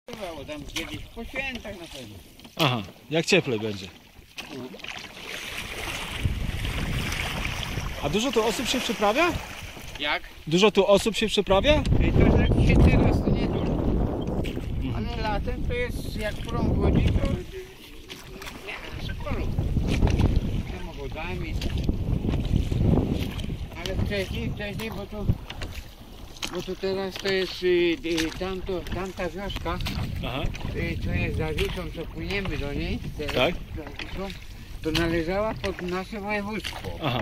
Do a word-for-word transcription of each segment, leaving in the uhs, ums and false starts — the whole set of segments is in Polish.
Bywało tam kiedyś po świętach na pewno. Aha, jak cieplej będzie. A dużo tu osób się przeprawia? Jak? Dużo tu osób się przeprawia? To tak się teraz to nie dużo. Ale latem to jest jak prom wodzi, to nie ma sporo. Samochodami. Ale wcześniej, wcześniej, bo to bo to teraz to jest y, y, tamto, tamta wioska, Aha. y, co jest za Wisłą, co płyniemy do niej, teraz, Tak. za Wisłą, to należała pod nasze województwo. Aha.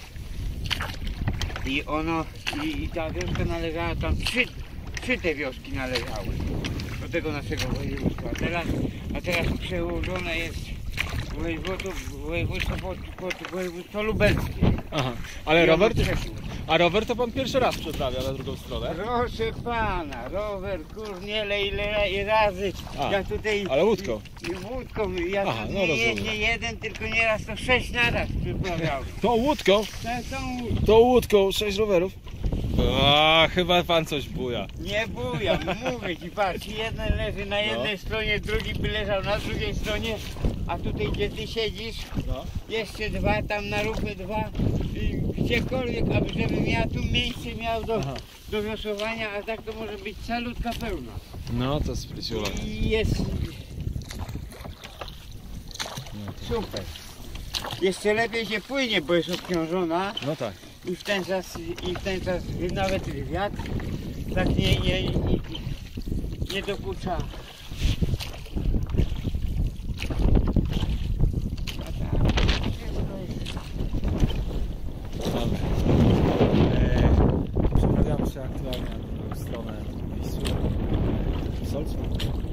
I ono, i, i ta wioska należała, tam trzy, trzy te wioski należały do tego naszego województwa. A teraz, a teraz przełożone jest województwo, województwo pod, pod województwo lubelskie. Aha. Ale I ono rower? przeszło. A rower to pan pierwszy raz przeprawia na drugą stronę? Proszę pana, rower, kurniele, ile ile razy. A, Ja tutaj. ale łódką. I, i łódką. Ja Aha, tu no nie, rozumiem. nie jeden, tylko nieraz to sześć naraz przyprawiałem. Tą łódką? Tak, tą Tą łódką, sześć rowerów. A, chyba pan coś buja. nie bujam, mówię ci, patrz, jeden leży na jednej stronie, drugi by leżał na drugiej stronie, a tutaj gdzie ty siedzisz, No. jeszcze dwa, tam na rufie dwa, i gdziekolwiek, aby żebym ja tu miejsce miał do, Aha. do wiosłowania, a tak to może być calutka pełna. No to spryciula. I jest super. Jeszcze lepiej się płynie, bo jest obciążona No tak. i w ten czas, i w ten czas nawet wiatr tak nie, nie, nie, nie dokucza. A tak, Mamy. Eee, przeprawiamy się aktualnie na drugą stronę Wisły. Solcu.